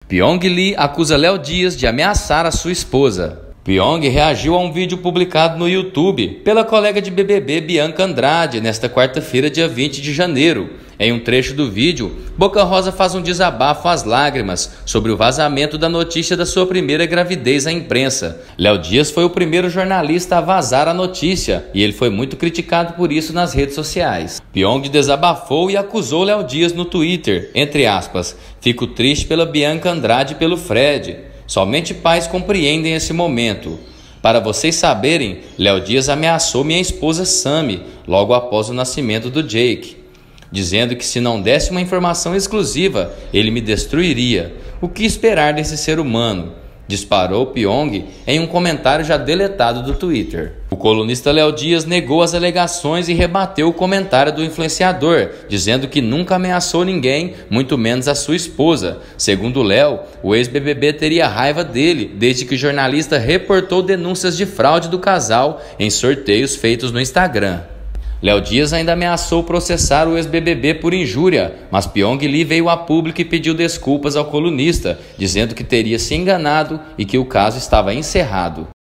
Pyong Lee acusa Léo Dias de ameaçar a sua esposa. Pyong reagiu a um vídeo publicado no YouTube pela colega de BBB Bianca Andrade nesta quarta-feira, dia 20 de janeiro. Em um trecho do vídeo, Boca Rosa faz um desabafo às lágrimas sobre o vazamento da notícia da sua primeira gravidez à imprensa. Léo Dias foi o primeiro jornalista a vazar a notícia e ele foi muito criticado por isso nas redes sociais. Pyong desabafou e acusou Léo Dias no Twitter, entre aspas, "Fico triste pela Bianca Andrade e pelo Fred. Somente pais compreendem esse momento. Para vocês saberem, Léo Dias ameaçou minha esposa Sami logo após o nascimento do Jake, dizendo que se não desse uma informação exclusiva, ele me destruiria. O que esperar desse ser humano?", disparou Pyong em um comentário já deletado do Twitter. O colunista Léo Dias negou as alegações e rebateu o comentário do influenciador, dizendo que nunca ameaçou ninguém, muito menos a sua esposa. Segundo Léo, o ex-BBB teria raiva dele desde que o jornalista reportou denúncias de fraude do casal em sorteios feitos no Instagram. Léo Dias ainda ameaçou processar o ex-BBB por injúria, mas Pyong Lee veio a público e pediu desculpas ao colunista, dizendo que teria se enganado e que o caso estava encerrado.